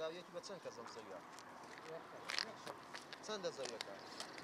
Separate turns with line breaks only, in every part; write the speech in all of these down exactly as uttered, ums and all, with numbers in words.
داویەکی بە چەند کەس ئەم زەویە چەندە زەویەکە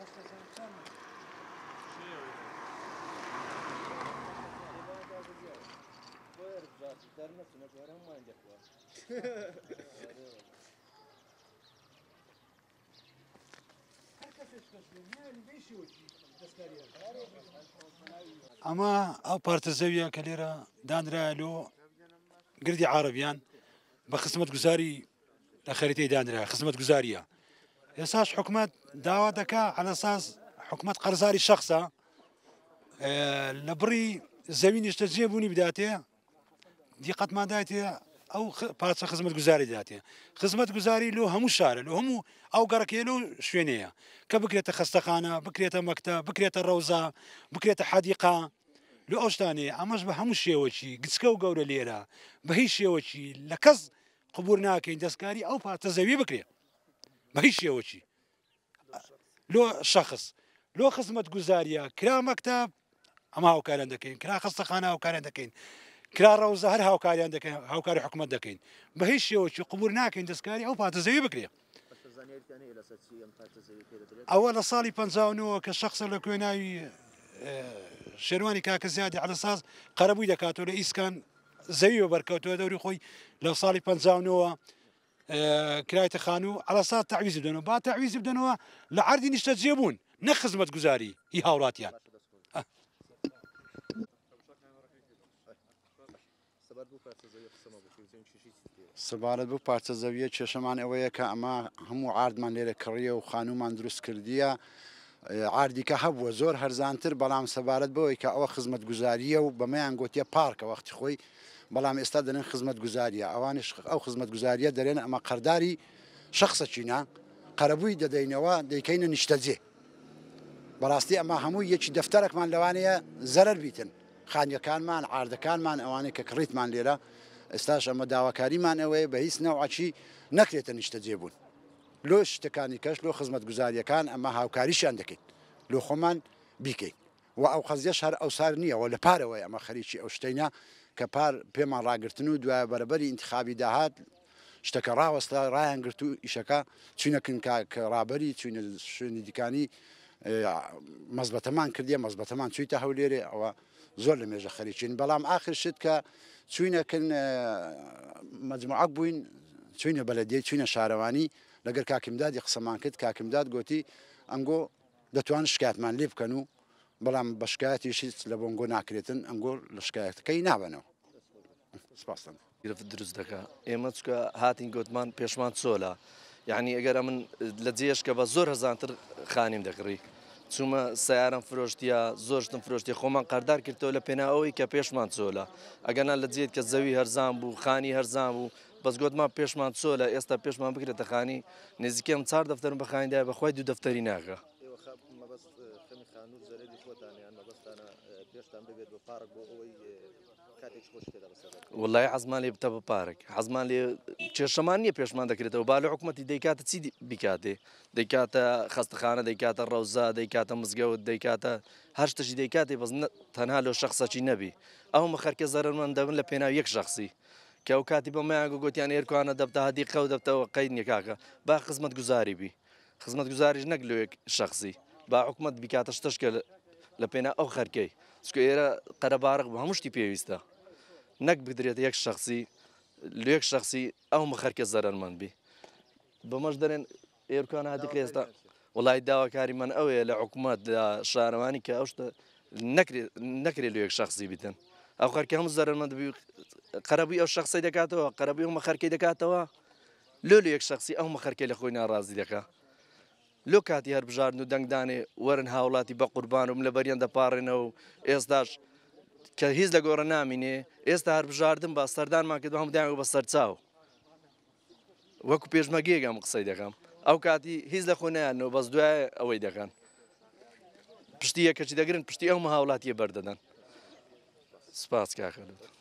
ئەمە ئەو پارتە زەویە کە لێرە دانرایە لۆ گردی عارەبیان بە خزمەت گوزاری لە خەریتەی دانرایە خزمەت گوزاریە ئێساش حکومەت داوا دەکا على ئەساس حکومەت قەرزاری شەخصە لە بڕی زەوی نیشتە جێبوونی بداتێ دیقەتمان دایتێ ئەو پارچە خزمەت گوزاری داتێ خزمەت گوزاری لۆ هەموو شارە لە هەموو ئەو گەڕکێ لەو شوێنەیە کە بکرێتە خەستەخانە بکرێتە مەکتە بکرێتە ڕەوزا بکرێتە حەدیقا لە ئەو شتانەیە ئەمەش بە هەموو شێوەکی گچکە و گەورە لێرە بە هیچ شێوەکی لە کەس قبور ناکەین دەستکاری ئەو پارتە زەوی بکرێ بە هیچ شێوەکی لۆ شەخص لۆ خزمەت گوزاریە کرا مەکتەب ئەمە هاوکاریان دەکەین کرا خەستەخانە هاوکاریان دەکەین کرا ڕەوزە هەر هاوکاریان دەکەین هاوکاری حکومەت دەکەین بە هیچ شێوەکی قبور ناکەین دەستکاری ئەو پارتە زەوی بکرێ ئەوە لە ساڵی پەنجاو و نۆ کە شەخصە لە کوێناوی شێروانی کاکە زیادی على ئەساس قەرەبووی دەکاتەوە لە ئیسکان زەوی بەبەرکەوتەوە دەوری خۆی لە ساڵی پەنجاو و نۆ کرایتە خانوو على ئەساس تەعویزی بدەنەوە با تەعویزی بدەنەوە لە عەردی نیشتە جێبوون نە خزمەت گوزاری هی هاوڵاتیان
سەبارەت بوو پارچە زەویە کێشەمان ئەوەیە کە ئەمە هەموو عاردمان لێرە کڕیە و خانومان دروست کردیە عاردیکە هەبووە زۆر هەرزانتر بەڵام سەبارەت بەوەی کە ئەوە خزمەت گوزاریە و بەمەیان گوتیە پارکە وەختی خۆی بەڵام ئێستا دەنێن خزمەت گوزاریە ئەوانش ئەو خزمەت گوزاریە دەرێن ئەمە قەرداری شەخصە چینە قەرەبووی دەدەینەوە دەیکەینە نیشتەجێ بەڕاستی ئەمە هەموو یەکی دەفتەرێکمان لەوانەیە زەرەر بیتن خانیەکانمان عاردەکانمان ئەوانەیە کە کڕیتمان لێرە ئێستاش ئەمە داواکاریمان ئەوەیە بە هیچ نەوعچی نەکرێتە نیشتە جێبوون لۆ شتەکانی کەش لۆ خزمەت گوزاریەکان ئەمە هاوکاریشیان دەکەین لۆ خۆمان بیکەین و ئەو قەزیەش هەر ئەو سار نییەوە لە پارەوەی ئەمە خەریکی ئەو شتینە کە پار پێمان ڕاگرتن و دوایە بەرەبەری ئینتخابی داهات شتەکە ڕاوەستا ڕایان گرت و ئیشەکە چوینەکن کە ڕابەری چوینە شوێنی دیکانی مەزبەتەمان کردیە مەزبەتەمان چوویتە هەولێرێ ئەوە زۆر لە مێژە خەریکین بەڵام ئاخر شت کە چوینەکن مەجموعەک بووین چوینە بەلەدیە چوینە شارەوانی لەگەر کاکیمدادی قسەمان کرد کاکیمداد گوتی ئەنگۆ دەتوان شکایەتمان لێ بکەن و بەڵام بە شکایەتیشی لە بۆنگۆ ناکرێتن ئەنگۆ لە شکایەتەکەی نابنەوە سپاسن
گرفت دروست دەکا ئێمە چکە هاتین گوتمان پێشمان چۆلە یعنی ئەگەر من لە جێشکە بە زۆر هەزانتر خانیم دەکڕی چوومە سیارم فرۆشتیە زۆرشتم فرۆشتی خۆمان قەردار کردەوە لە پێناوەی کە پێشمان چۆلە ئەگەنا لە جێت کە زەوی هەرزان بوو خانی هەرزان بوو بەس گوتمان پێشمان چۆلە ئێستا پێشمان بکرێتە خانی نزیکەم چار دەفتەرم بەخانیدا بەخوای دوو دەفتەری ناکە وڵای حەزمان لێ بتە بە پارک حەزمان لێ کێشەمان نییە پێشمان دەکرێتەوە با لە حکوومەتی دەیکاتە چی بیکاتێ دەیکاتە خەستەخانە دەیکاتە ڕەوزا دەیکاتە مزگەوت دەیکاتە هەر شتەشی دەیکاتێ بەس تەنها لەو شەخسەکی نەبی ئەو مەخەرکە زەرمەند دەبن لە پێناو یەک شەخسی کە ئەو کاتی بەمایان گوتیان ئێرکوانە دەبتە هەدی قەو دەبتەوە قەید نیەکاکە با خزمەت گوزاری بی خزمەت گوزاریش نەک لەوەک شەخصی با حکوومەت بیکاتە شتەشکە لە پێنا ئەو خەرکەی چکە ئێرە قەرەبارق بە هەموو شتی پێویستە نەک بدرێت یەک شخصی لە یەک شخصی ئەو مەخەرکە زەرمەند بی بەمەش دەرێن ئێرکوان هادی ئێستا وڵای داواکاری من ئەوەیە لە حکوومەت لە شارەوانی کە ئەو شتە نەکرێت لە یەک شخصی بیتن ئەو خەرکە هەموو زەرمەند بی قەرەبووی ئەو شخصی دەکاتەوە قەرەبووی ئەو مەخەرکەی دەکاتەوە لۆ لە یەک شخصی ئەو مەخەرکەی لە خۆی ناڕازی دەکات لۆ کاتی هەر بژاردن و دەنگدانێ وەرن هاوڵاتی بە قوربانم لە بەریان دەپاڕێنەوە و ئێستاش کە هیچ لە گۆڕە نامینێ ئێستا هەر بژاردن بە سەردانمان کرد هەموو بە سەرچاو وەکو پێشمەگەیەکەم قسەی دەکەم ئەو کاتی هیچ لە خۆ نیانەوە بەس دوای ئەوەی دەکەن پشتی یەکەچی دەگرن پشتی ئەو هاوڵاتیە بەردەدەن سپاس کاکە